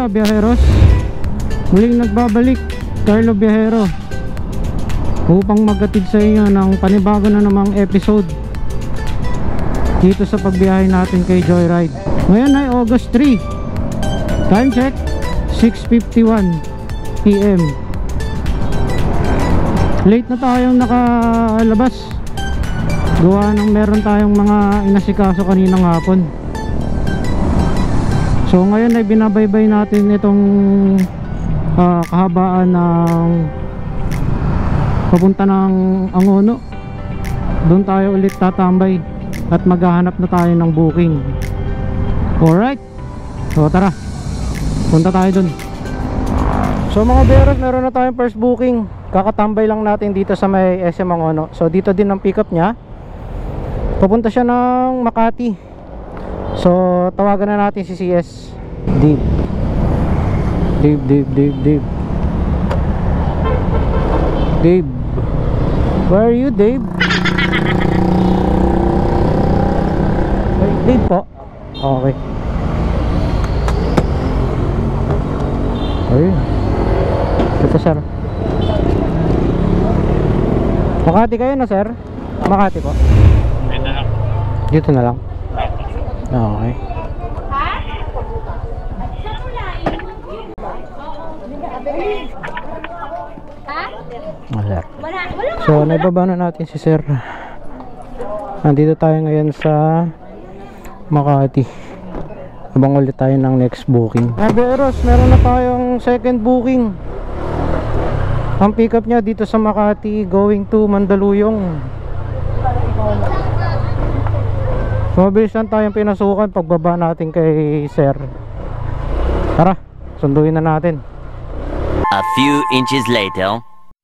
umaga, biyaheros. Muling nagbabalik Carlo Biyahero upang maghatid sa inyo ng panibago na namang episode dito sa pagbiyahe natin kay Joyride. Ngayon ay August 3. Time check 6:51 PM. Late na tayong nakalabas gawa ng meron tayong mga inasikaso kaninang hapon. So ngayon ay binabaybay natin itong kahabaan ng papunta ng Angono. Doon tayo ulit tatambay at maghahanap na tayo ng booking. Alright, so tara, punta tayo dun. So mga beros, meron na tayong first booking. Kakatambay lang natin dito sa may SM Angono. So dito din ang pick up nya. Papunta siya ng Makati. So tawagan na natin si CS Dave. Dave, where are you, Dave? Dave po. Okay. Ayun. Ito sir. Makati kayo na sir? Makati po. Dito na lang. Okay. So naibaba na natin si sir. Nandito tayo ngayon sa Makati. Abang ulit tayo ng next booking. Beros, meron na tayong second booking. Ang pick up nya dito sa Makati going to Mandaluyong. So mabilis lang tayong pinasukan pagbaba natin kay sir. Tara, sunduin na natin. A few inches later.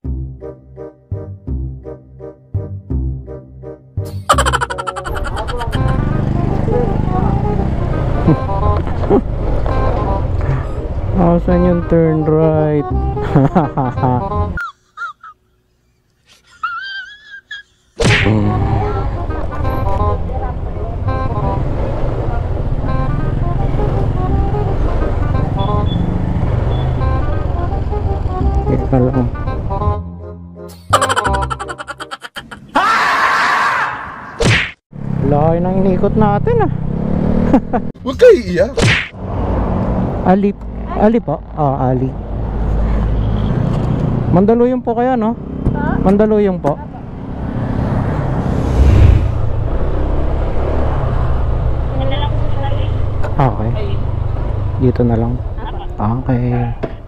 Saan yung turn right? Ika lang. Laki nang inikot natin ah. Huwag kayo iiyak. Ali po? Ali. Mandaluyong po kaya no? Mandaluyong po. Okay. Dito na lang. Okay.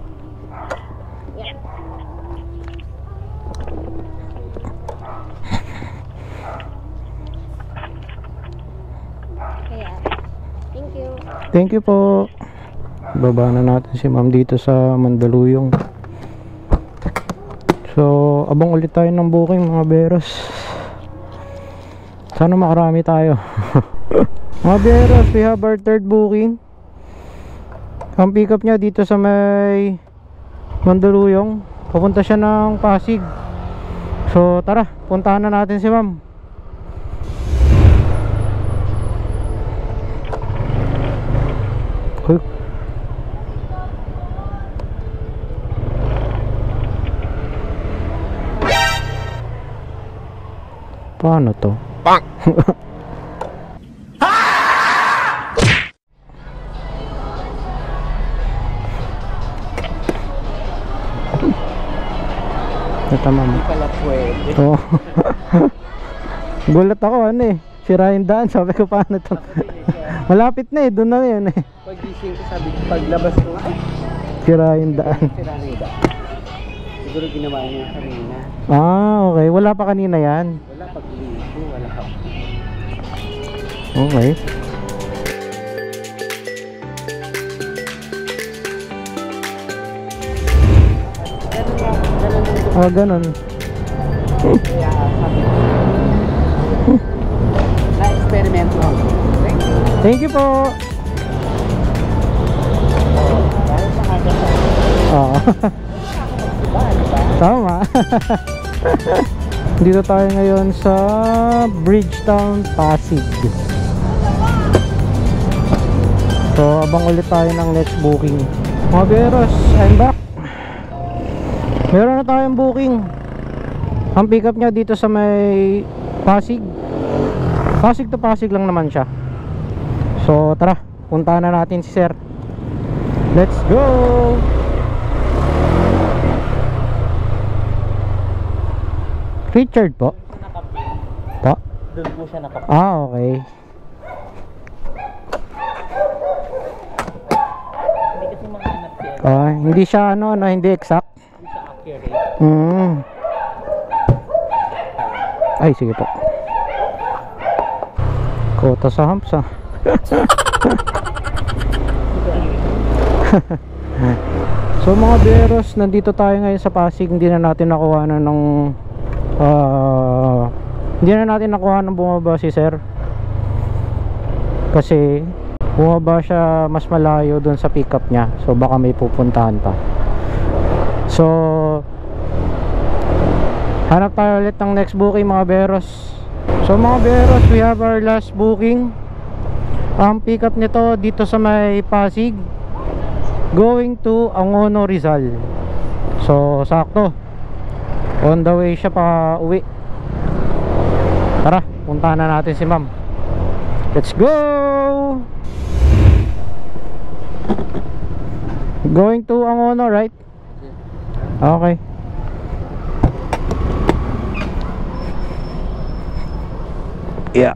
Thank you po. Baba na natin si ma'am dito sa Mandaluyong. So abang ulit tayo ng booking mga beros. Sana makarami tayo. Mga beros, we have our third booking. Ang pick up nya dito sa may Mandaluyong. Papunta siya ng Pasig. So tara, puntahan na natin si ma'am. Paano to? Bang! Ito ma'am. Hindi pala pwede. Oo. Gulat ako ano eh. Sirain daan. Sabi ko paano to? Malapit na eh. Doon na yun eh. Pag-gising ko sabi ko, paglabas ko ay Sirain daan. sira na yung daan. Siguro ginawa niya kanina. Okay. Wala pa kanina yan. Wala pag-ligo, wala pa. Okay. Ganun. Kaya sabi ko, na-experiment lang. Thank you po. Oo. Tama. Dito tayo ngayon sa Bridgetown, Pasig. So abang ulit tayo ng next booking. Mga beros, I'm back. Meron na tayong booking. Ang pick up niya dito sa may Pasig. Pasig to Pasig lang naman siya. So tara, puntahan na natin si sir. Let's go. Richard po. Po? Doon po siya nakapag. Okay. Hindi kasi mahanap siya. Hindi siya hindi exact. Hindi siya accurate. Ay, sige po. Kota sa humps ah. So mga beros, nandito tayo ngayon sa Pasig. Hindi na natin nakuha ng bumaba si sir. Kasi bumaba siya mas malayo dun sa pickup niya. So baka may pupuntahan pa. So hanap tayo ulit ng next booking mga beros. So mga beros, we have our last booking. Ang pickup nito dito sa may Pasig, going to Angono, Rizal. So sakto, on the way siya pa uwi. Tara, puntahan na natin si ma'am. Let's go. Going to Angono, right? Okay. Yeah.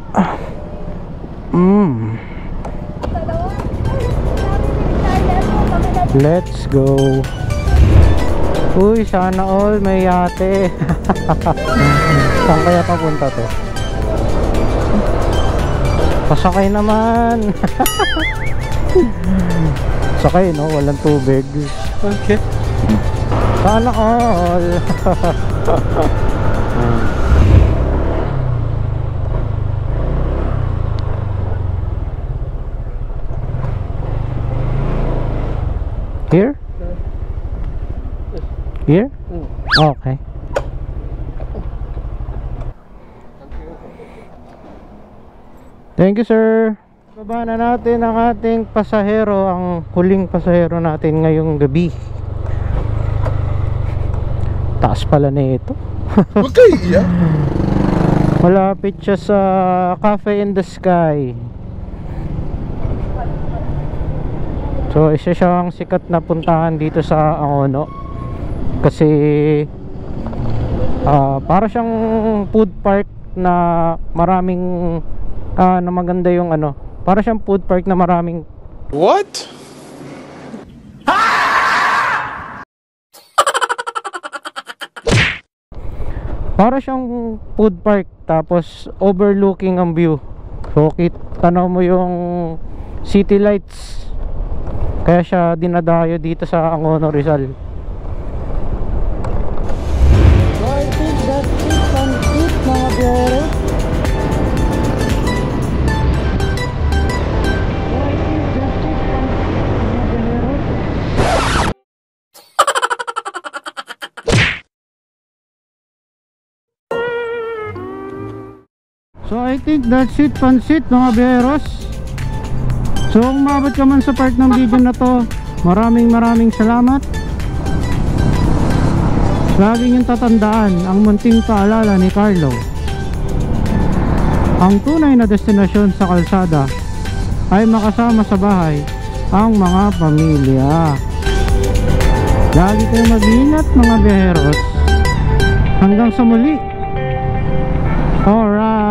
Let's go. Uy, sana all may yate. Saan kaya papunta to? Pasakay naman. Sakay, no? Walang tubig. Okay. Sana all. Here? Here? Okay. Thank you, sir. Baba na natin ang ating pasahero, ang huling pasahero natin ngayong gabi. Taas pala na ito. Huwag kayo iiyak. Malapit siya sa Cafe in the Sky. So isa siyang sikat na puntahan dito sa Angono. Kasi para siyang food park na maraming na maganda yung para siyang food park na maraming What? para siyang food park tapos overlooking ang view. So tanaw mo yung city lights. Kaya siya dinadayo dito sa Angono, Rizal. So I think that's it on it mga biyero. So I think that's it, pansit mga beros. So kung umabot ka man sa part ng video na to, maraming salamat. Lagi niyong tatandaan ang munting paalala ni Carlo. Ang tunay na destinasyon sa kalsada ay makasama sa bahay ang mga pamilya. Lagi kayong mag-ingat mga beros. Hanggang sa muli. Alright.